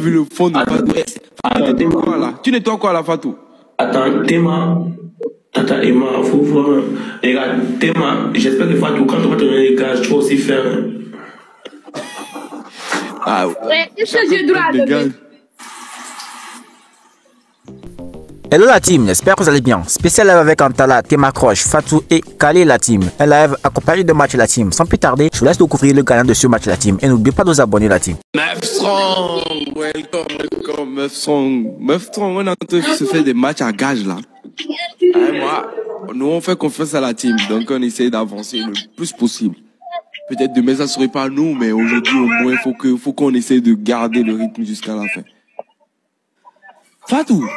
vu le fond de Fatou. Tu nettoies quoi là, Fatou? Attends, Théma. Tata Emma, faut voir. Regarde, Théma, j'espère que Fatou, quand on va te donner les gages, tu vas aussi faire. Ah ouais. Est-ce que j'ai droit de lever? Hello la team, j'espère que vous allez bien. Spécial live avec Antala, Théma Croche, Fatou et Kali la team. Un live accompagné de Match la team. Sans plus tarder, je vous laisse découvrir le gagnant de ce Match la team. Et n'oubliez pas de vous abonner la team. Meuf strong, welcome, meuf strong. Meuf strong, on a un truc qui se fait des matchs à gage là. Moi, nous on fait confiance à la team, donc on essaie d'avancer le plus possible. Peut-être demain ça serait pas nous, mais aujourd'hui au moins il faut qu'on essaie de garder le rythme jusqu'à la fin. Fatou.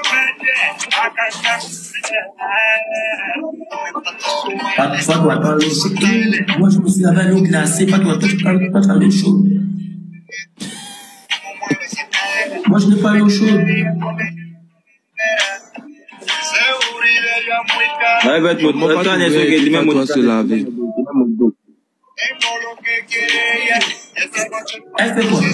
Fatou, attends, moi je me suis lavé à l'eau glacée. Fatou, attends, tu parles pas de l'eau chaude. Moi je n'ai pas l'eau chaude. Ouais, va te toi se laver. Elle fait quoi?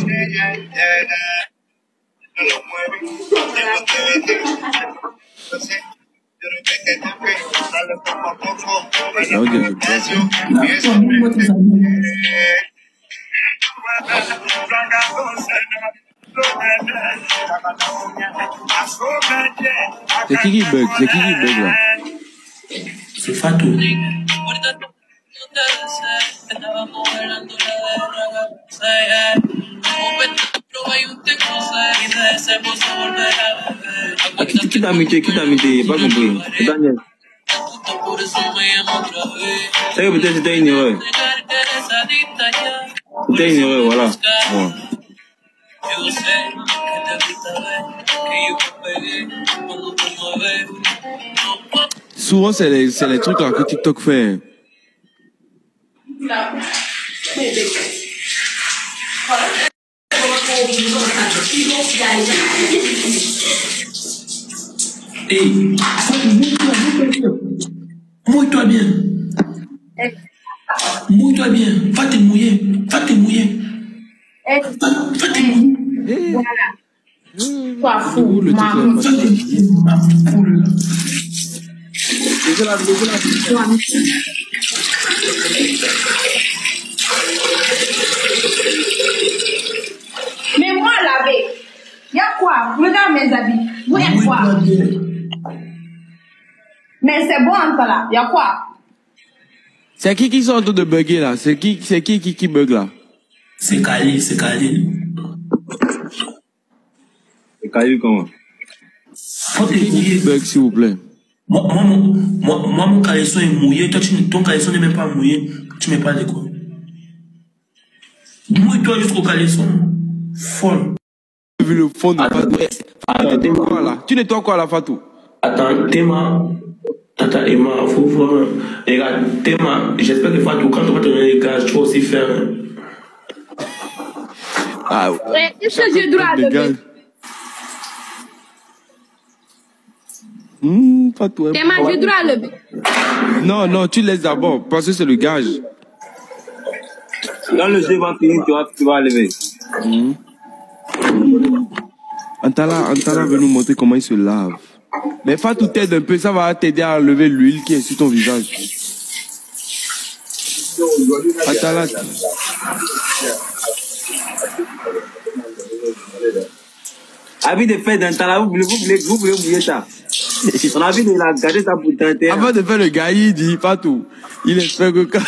C'est qui bug? C'est qui bug là? C'est Fatou. Qui t'a muté? Pas compris. C'est Daniel. C'est que peut-être c'était une erreur. C'était une erreur, voilà. Bon. Souvent c'est les trucs là que TikTok fait. Hey, mouille-toi bien. Mouille-toi bien. Va te mouiller. Va te mouiller. Va te mouiller. Voilà. Toi fou, maman. Mais moi laver. Y'a quoi? Regarde mes habits. Vous y'a quoi? Mais c'est bon encore là. Y'a quoi? C'est qui sont en train de bugger là? C'est qui bug là? C'est Kali. C'est Kali comment? Faut te mouiller. Bug s'il vous plaît. Moi, mon caleçon est mouillé. Toi, ton caleçon n'est même pas mouillé. Tu mets pas de quoi? Mouille-toi jusqu'au caleçon. Folle. Vu le fond de Fatou. Tu nettoies quoi là, Fatou? Attends, Théma. Tata Emma, faut voir. Regarde, Théma, j'espère que Fatou, quand on va te donner les gages, tu vas aussi faire. Ah ouais. Est-ce que j'ai droit de lever? Fatou. Théma, j'ai droit de lever. Non, tu laisses d'abord, parce que c'est le gage. Quand le jeu va finir, tu vas lever. Antala veut nous montrer comment il se lave. Mais Fatou t'aide un peu, ça va t'aider à enlever l'huile qui est sur ton visage. Antala. Avis de faire d'Antala, vous voulez oublier ça. On a envie de la garder ça pour tenter. Avant de faire le gars, il dit Fatou, il espère que quand...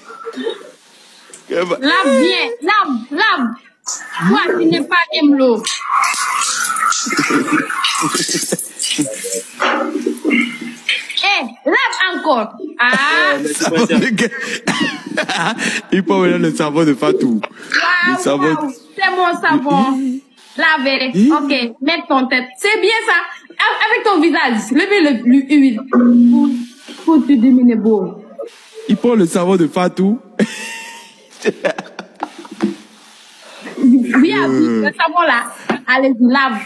Lave bien, lave. Toi, tu n'es pas aime l'eau. Lave encore. Il peut avoir le savon de Fatou. C'est mon savon. Laver. Ok, mets ton tête. C'est bien ça. Avec ton visage. Levez l'huile. Pour te diminuer beau. Il prend le savon de Fatou. Oui, le savon là. Allez, lave.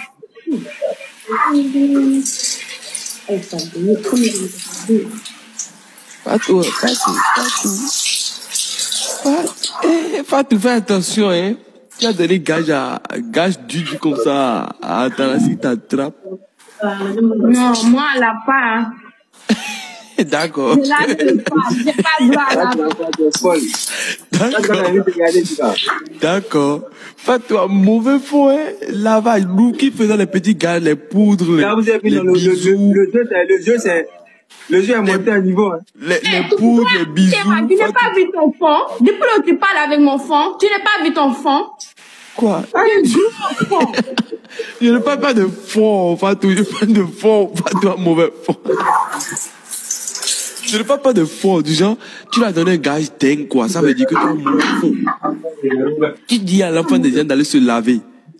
Fatou, fais attention, hein. Tu as donné gage du comme ça à Tanasi t'attrape. Non, moi, là, pas. D'accord. Je la veux pas. J'ai pas droit à la D'accord. Pas toi, mauvais fond, hein. Lavage, nous qui faisons les petits gars, les poudres, Là, vous avez vu, le jeu est monté à niveau. Hein. Les poudres, les bisous. Tu n'as pas vu ton fond. Depuis que tu parles avec mon fond, tu n'as pas vu ton fond. Quoi? Fond. Je ne parle pas de fond, Fatou. Je parle de fond, pas toi, mauvais fond. Je ne parle pas de fond, du genre, tu lui as donné un gage dingue, quoi. Ça veut dire que tu as mauvais fond. Tu dis à l'enfant des gens d'aller se laver.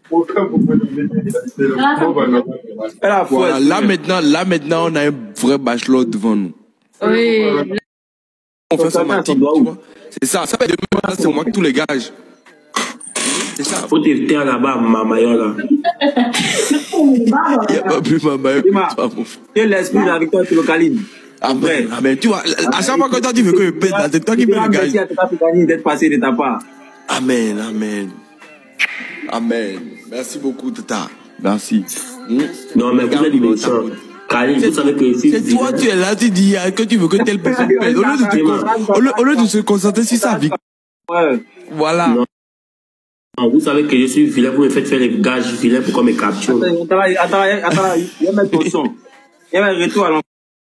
Voilà, là maintenant, on a un vrai bachelor devant nous. Oui. On fait ça, Martin, tu vois. C'est ça. Ça fait depuis maintenant, c'est moi qui tous les gages. C'est ça. Faut te taire là-bas, ma maillot là. Il n'y a pas plus ma maillot que toi, mon frère. Que l'esprit avec toi, tu le câlines. Amen, amen. Tu vois, à chaque fois que toi, tu veux que je pète, c'est toi qui peux le gage. Merci à Tata Pikani d'être passé de ta part. Amen, amen. Amen. Merci beaucoup, Tata. Merci. Non, mais vous êtes méchant. Kali, vous savez que si. C'est toi, tu es là, tu dis que tu veux que telle personne pète. Au lieu de se concentrer sur sa vie. Ouais. Voilà. Non, vous savez que je suis vilain, vous me faites faire les gages vilains pour qu'on me capture. Attends, il y a mettre ton son. Il y a un retour à l'enfant.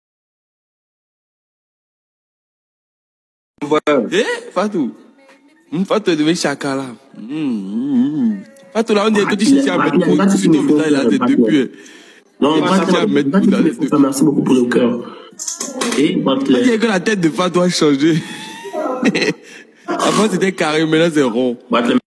Eh, Fatou. Fatou devait chaka là. Fatou là, on dirait que tu cherches à mettre tout sur ton visage là, t'es depuis. Non, merci beaucoup pour le cœur. Et on dirait que la tête de Fatou a changé. Avant c'était carré, maintenant c'est rond.